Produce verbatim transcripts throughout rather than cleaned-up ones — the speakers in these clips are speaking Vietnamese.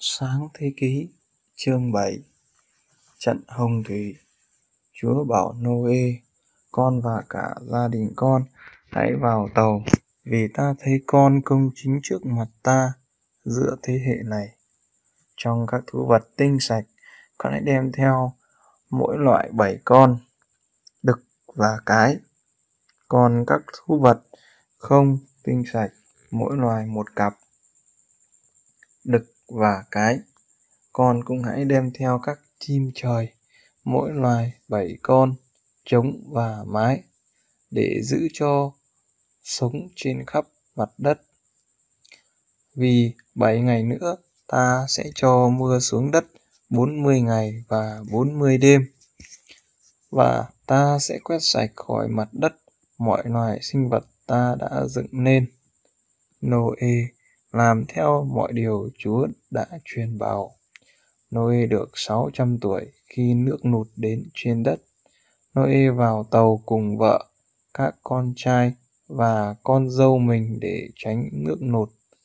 Sáng thế ký chương bảy. Trận hồng thủy. Chúa bảo Nô-ê: con và cả gia đình con hãy vào tàu, vì ta thấy con công chính trước mặt ta giữa thế hệ này. Trong các thú vật tinh sạch, con hãy đem theo mỗi loại bảy con, đực và cái. Còn các thú vật không tinh sạch, mỗi loài một cặp, đực và cái. Con cũng hãy đem theo các chim trời, mỗi loài bảy con, trống và mái, để giữ cho sống trên khắp mặt đất. Vì bảy ngày nữa ta sẽ cho mưa xuống đất bốn mươi ngày và bốn mươi đêm, và ta sẽ quét sạch khỏi mặt đất mọi loài sinh vật ta đã dựng nên. Nô-ê làm theo mọi điều Chúa đã truyền bảo. Nô-ê được sáu trăm tuổi khi nước nụt đến trên đất. Nô-ê vào tàu cùng vợ, các con trai và con dâu mình để tránh nước nụt.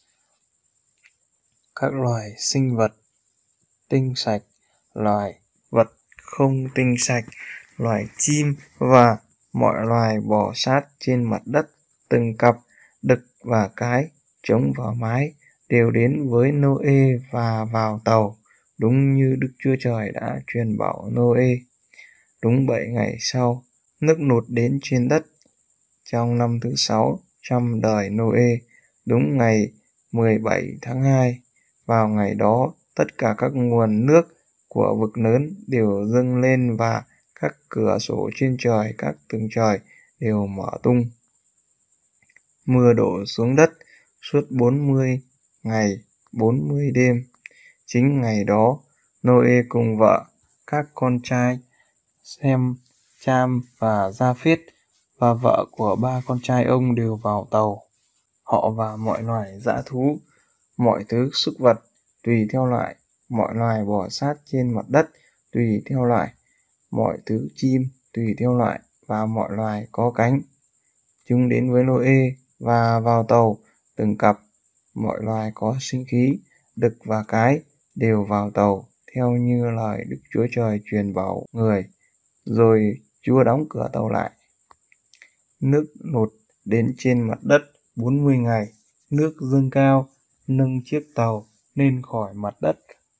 Các loài sinh vật tinh sạch, loài vật không tinh sạch, loài chim và mọi loài bò sát trên mặt đất, từng cặp, đực và cái, trống và mái, đều đến với Nô-ê và vào tàu, đúng như Đức Chúa Trời đã truyền bảo Nô-ê. Đúng bảy ngày sau, nước nụt đến trên đất. Trong năm thứ sáu trăm đời Nô-ê, đúng ngày mười bảy tháng hai, vào ngày đó, tất cả các nguồn nước của vực lớn đều dâng lên và các cửa sổ trên trời các tầng trời đều mở tung. Mưa đổ xuống đất suốt bốn mươi ngày, bốn mươi đêm. Chính ngày đó, Nô-ê cùng vợ, các con trai Sem, Cham và Gia-phết và vợ của ba con trai ông đều vào tàu. Họ và mọi loài dã thú, mọi thứ súc vật tùy theo loại, mọi loài bò sát trên mặt đất tùy theo loại, mọi thứ chim tùy theo loại và mọi loài có cánh. Chúng đến với Nô-ê và vào tàu, từng cặp, mọi loài có sinh khí, đực và cái đều vào tàu theo như lời Đức Chúa Trời truyền bảo người. Rồi Chúa đóng cửa tàu lại. Nước nụt đến trên mặt đất bốn mươi ngày, nước dâng cao, nâng chiếc tàu lên khỏi mặt đất.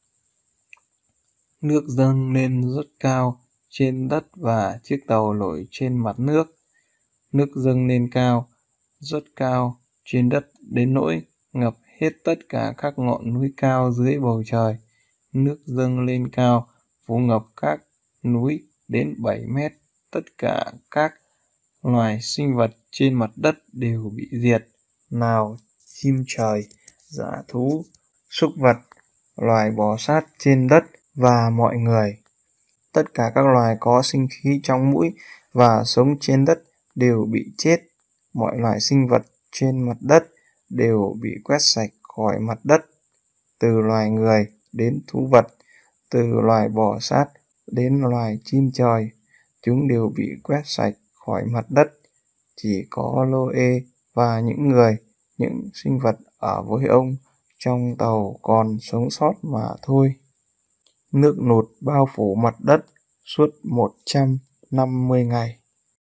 Nước dâng lên rất cao trên đất và chiếc tàu nổi trên mặt nước. Nước dâng lên cao, rất cao trên đất đến nỗi ngập hết tất cả các ngọn núi cao dưới bầu trời. Nước dâng lên cao, phủ ngập các núi đến bảy mét. Tất cả các loài sinh vật trên mặt đất đều bị diệt, nào chim trời, dã thú, súc vật, loài bò sát trên đất và mọi người. Tất cả các loài có sinh khí trong mũi và sống trên đất đều bị chết. Mọi loài sinh vật trên mặt đất đều bị quét sạch khỏi mặt đất, từ loài người đến thú vật, từ loài bò sát đến loài chim trời. Chúng đều bị quét sạch khỏi mặt đất. Chỉ có Nô-ê và những người, những sinh vật ở với ông trong tàu còn sống sót mà thôi. Nước nụt bao phủ mặt đất suốt một trăm năm mươi ngày.